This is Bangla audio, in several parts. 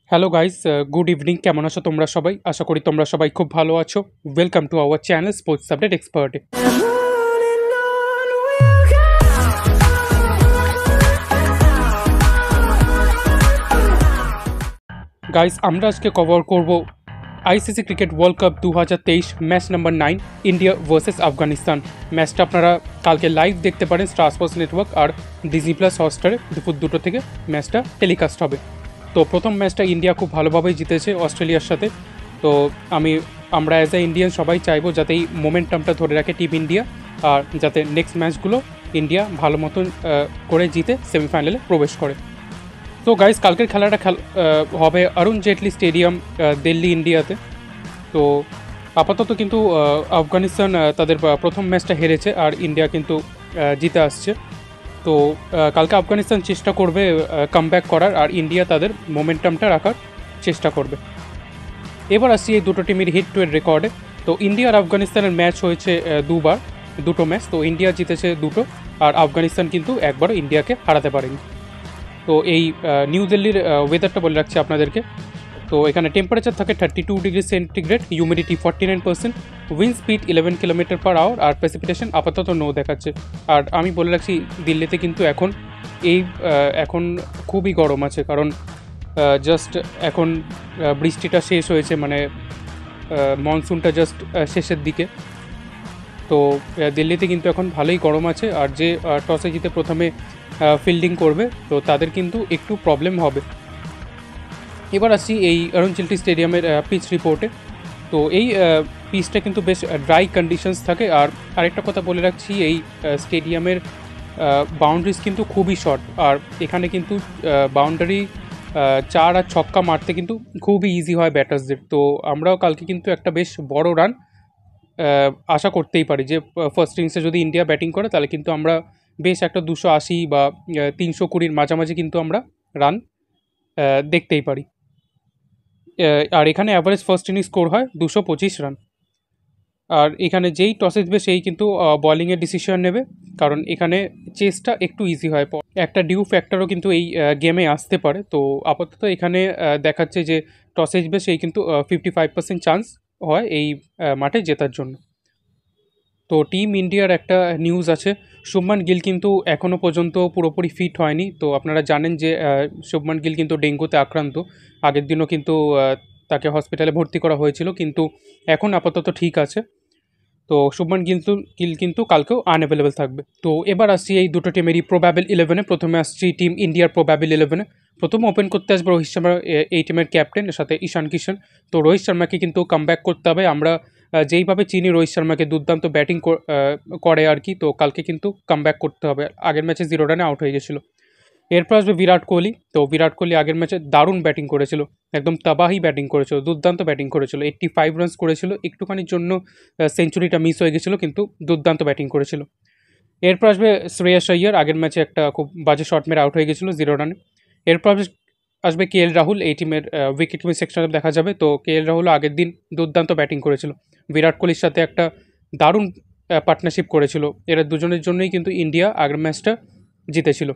Hello guys, good evening. কেমন আছো তোমরা সবাই? আশা করি তোমরা সবাই খুব ভালো আছো। Welcome to our channel sports update expert. Guys, আমরা আজকে কভার করব ICC cricket world cup 2023 match number 9 India versus Afghanistan. ম্যাচটা আপনারা কালকে লাইভ দেখতে পারেন স্টার স্পোর্টস নেটওয়ার্ক আর ডিজনি প্লাস হটস্টারে দুপুর 2টো থেকে ম্যাচটা টেলিকাস্ট হবে। তো প্রথম ম্যাচটা ইন্ডিয়া খুব ভালোভাবেই জিতেছে অস্ট্রেলিয়ার সাথে। তো আমরা অ্যাজ এ ইন্ডিয়ান সবাই চাইবো যাতে এই মোমেন্টামটা ধরে রাখে টিম ইন্ডিয়া, আর যাতে নেক্সট ম্যাচগুলো ইন্ডিয়া ভালো মতন করে জিতে সেমিফাইনালে প্রবেশ করে। তো গাইস, কালকের খেলাটা হবে অরুণ জেটলি স্টেডিয়াম, দিল্লি, ইন্ডিয়াতে। তো আপাতত কিন্তু আফগানিস্তান তাদের প্রথম ম্যাচটা হেরেছে আর ইন্ডিয়া কিন্তু জিতে আসছে। তো কালকে আফগানিস্তান চেষ্টা করবে কামব্যাক করার, আর ইন্ডিয়া তাদের মোমেন্টামটা রাখার চেষ্টা করবে। এবার আসছি এই দুটো টিমের হিট টু এর রেকর্ডে। তো ইন্ডিয়া আর আফগানিস্তানের ম্যাচ হয়েছে দুটো ম্যাচ। তো ইন্ডিয়া জিতেছে দুটো, আর আফগানিস্তান কিন্তু একবারও ইন্ডিয়াকে হারাতে পারেনি। তো এই নিউ দিল্লির ওয়েদারটা বলে রাখছি আপনাদেরকে। তো এখানে টেম্পারেচার থাকে 32 degree centigrade, humidity 49%, wind speed 11 kilometre hour, আর প্রেসিপিটেশন আপাতত নো দেখাচ্ছে। আর আমি বলে রাখছি, দিল্লিতে কিন্তু এখন খুবই গরম আছে, কারণ জাস্ট এখন বৃষ্টিটা শেষ হয়েছে, মানে মনসুনটা জাস্ট শেষের দিকে। তো দিল্লিতে কিন্তু এখন ভালোই গরম আছে, আর যে টসে জিতে প্রথমে ফিল্ডিং করবে তো তাদের কিন্তু একটু প্রবলেম হবে। এবার আসছি এই অরুণ জেটলি স্টেডিয়ামের পিচ রিপোর্টে। তো এই পিচটা কিন্তু বেশ ড্রাই কন্ডিশনস থাকে। আর আরেকটা কথা বলে রাখছি, এই স্টেডিয়ামের বাউন্ডারিজ কিন্তু খুবই শর্ট, আর এখানে কিন্তু বাউন্ডারি 4 আর ছক্কা মারতে কিন্তু খুবই ইজি হয় ব্যাটার্সদের। তো আমরাও কালকে কিন্তু একটা বেশ বড় রান আশা করতেই পারি, যে ফার্স্ট ইনিংসে যদি ইন্ডিয়া ব্যাটিং করে তাহলে কিন্তু আমরা বেশ একটা 280 বা 320-র মাঝামাঝি কিন্তু আমরা রান দেখতেই পারি। আর এখানে অ্যাভারেজ ফার্স্ট ইনিংস স্কোর হয় 225 রান। আর এখানে যেই টসে জিতবে সেই কিন্তু বলিংয়ের ডিসিশন নেবে, কারণ এখানে চেসটা একটু ইজি হয়। একটা ডিউ ফ্যাক্টরও কিন্তু এই গেমে আসতে পারে। তো আপাতত এখানে দেখাচ্ছে যে টসে জিতবে সেই কিন্তু 55% চান্স হয় এই মাঠে জেতার জন্য। তো টিম ইন্ডিয়ার একটা নিউজ আছে, শুভমান গিল কিন্তু এখনও পর্যন্ত পুরোপুরি ফিট হয়নি। তো আপনারা জানেন যে শুভমান গিল কিন্তু ডেঙ্গুতে আক্রান্ত। আগের দিনও কিন্তু তাকে হসপিটালে ভর্তি করা হয়েছিল, কিন্তু এখন আপাতত ঠিক আছে। তো শুভমান গিল কিন্তু কালকেও আনঅ্যাভেলেবেল থাকবে। তো এবার আসছি এই দুটো টিমেরই প্রবাবেল 11-এ। প্রথমে আসছি টিম ইন্ডিয়ার প্রবাবেল 11-এ। প্রথম ওপেন করতে আসবে রোহিত শর্মা, এই টিমের ক্যাপ্টেন, সাথে ঈশান কিষান। তো রোহিত শর্মাকে কিন্তু কামব্যাক করতে হবে। আমরা যেইভাবে চিনি রোহিত শর্মাকে, দুর্দান্ত ব্যাটিং করে আর কি। তো কালকে কিন্তু কামব্যাক করতে হবে। আগের ম্যাচে 0 রানে আউট হয়ে গেছিলো। এরপর আসবে বিরাট কোহলি। তো বিরাট কোহলি আগের ম্যাচে দারুণ ব্যাটিং করেছিল, একদম তাবাহি ব্যাটিং করেছিল, দুর্দান্ত ব্যাটিং করেছিল, 85 রানস করেছিল। একটুখানির জন্য সেঞ্চুরিটা মিস হয়ে গেছিলো, কিন্তু দুর্দান্ত ব্যাটিং করেছিল। এরপর আসবে শ্রেয়াস আইয়ার। আগের ম্যাচে একটা খুব বাজে শট মেরে আউট হয়ে গেছিলো 0 রানে। এরপর আসবে KL রাহুল। এই টিমের উইকেট কিপিং সেকশনে দেখা যাবে। তো KL রাহুল আগের দিন দুর্দান্ত ব্যাটিং করেছিল, বিরাট কোহলির সাথে একটা দারুণ পার্টনারশিপ করেছিল। এরা দুজনের জন্যই কিন্তু ইন্ডিয়া আগের ম্যাচটা জিতেছিল।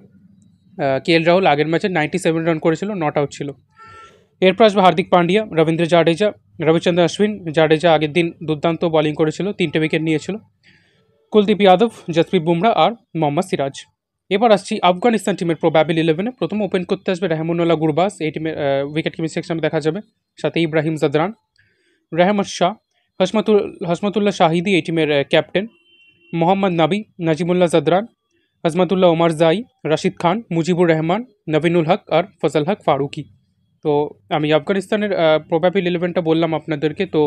KL রাহুল আগের ম্যাচে 97 রান করেছিল, নট আউট ছিল। এরপর আসবে হার্দিক পান্ডিয়া, রবীন্দ্র জাডেজা, রবিচন্দ্র অশ্বিন। জাডেজা আগের দিন দুর্দান্ত বোলিং করেছিল, 3টে উইকেট নিয়েছিল। কুলদীপ যাদব, জসপ্রীত বুমরা আর মোহাম্মদ সিরাজ। এবার আসছি আফগানিস্তান টিমের প্রবাবেল 11-এ। প্রথম ওপেন করতে আসবে রেহমানুল্লাহ গুরবাজ। এই টিমের উইকেট কিপিং সেকশনে দেখা যাবে, সাথে ইব্রাহিম জাদরান, রেহমত শাহ, হসমতুল্লাহ শাহিদি এই টিমের ক্যাপ্টেন, মোহাম্মদ নাবি, নাজিমুল্লাহ জাদরান, আজমাতুল্লাহ ওমর জাই, রাশিদ খান, মুজিবুর রহমান, নভিনুল হক আর ফজল হক ফারুকি। তো আমি আফগানিস্তানের প্রবাবিল 11টা বললাম আপনাদেরকে। তো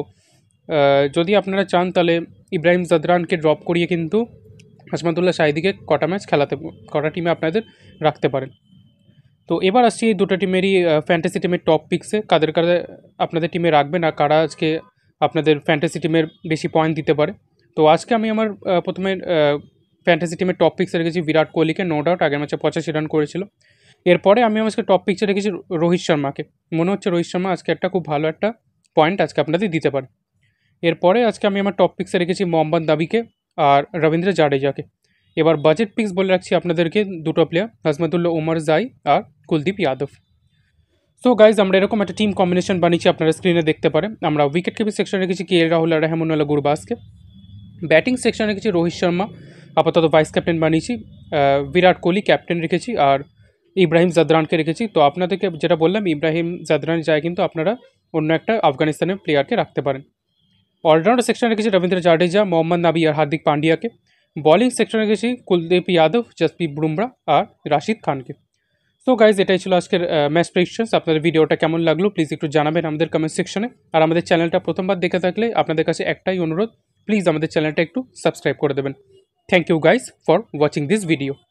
যদি আপনারা চান তাহলে ইব্রাহিম জাদরানকে ড্রপ করিয়ে কিন্তু আজমাতুল্লাহ শাহিদিকে কটা টিমে আপনাদের রাখতে পারেন। তো এবার আসছি এই দুটো টিমেরই ফ্যান্টাসি টিমের টপ পিক্সে, কাদের আপনাদের টিমে রাখবেন আর কারা আজকে আপনাদের ফ্যান্টাসি টিমের বেশি পয়েন্ট দিতে পারে। তো আজকে আমি আমার প্রথমে ফ্যান্টাসি টিমের টপ পিক্সে রেখেছি বিরাট কোহলিকে, নো ডাউট। আগের ম্যাচে 85 রান করেছিল। এরপরে আমি আজকে টপ পিক্সে রেখেছি রোহিত শর্মাকে। মনে হচ্ছে রোহিত শর্মা আজকে একটা খুব ভালো একটা পয়েন্ট আজকে আপনাদের দিতে পারে। এরপরে আজকে আমি আমার টপ পিক্সে রেখেছি মোহাম্মদ নাবিকে আর রবীন্দ্র জাডেজাকে। এবার বাজেট পিক্স বলে রাখছি আপনাদেরকে, দুটো প্লেয়ার, আজমাতুল্লাহ ওমর জাই আর কুলদীপ যাদব। সো গাইজ আমরা এরকম একটা টিম কম্বিনেশন বানিয়েছি, আপনারা স্ক্রিনে দেখতে পারেন। আমরা উইকেট কিপিং সেকশনে রেখেছি কে এল রাহুল আর রেহমানুল্লাহ গুরবাজকে। ব্যাটিং সেকশনে রেখেছি রোহিত শর্মা, আপাতত ভাইস ক্যাপ্টেন বানিয়েছি। বিরাট কোহলি ক্যাপ্টেন রেখেছি, আর ইব্রাহিম জাদরানকে রেখেছি। তো আপনাদেরকে যেটা বললাম, ইব্রাহিম জাদরান যায় কিন্তু আপনারা অন্য একটা আফগানিস্তানের প্লেয়ারকে রাখতে পারেন। অলরাউন্ডার সেকশনে রেখেছি রবীন্দ্র জাডেজা, মোহাম্মদ নাবি আর হার্দিক পান্ডিয়াকে। বোলিং সেকশনে রেখেছি কুলদীপ যাদব, জসপ্রীত বুমরা আর রাশিদ খানকে। সো গাইজ এটাই ছিল আজকের ম্যাচ প্রেডিকশনস। আপনাদের ভিডিওটা কেমন লাগলো প্লিজ একটু জানাবেন আমাদের কমেন্ট সেকশনে। আর আমাদের চ্যানেলটা প্রথমবার দেখে থাকলে আপনাদের কাছে একটাই অনুরোধ, প্লিজ আমাদের চ্যানেলটা একটু সাবস্ক্রাইব করে দেবেন। Thank you guys for watching this video.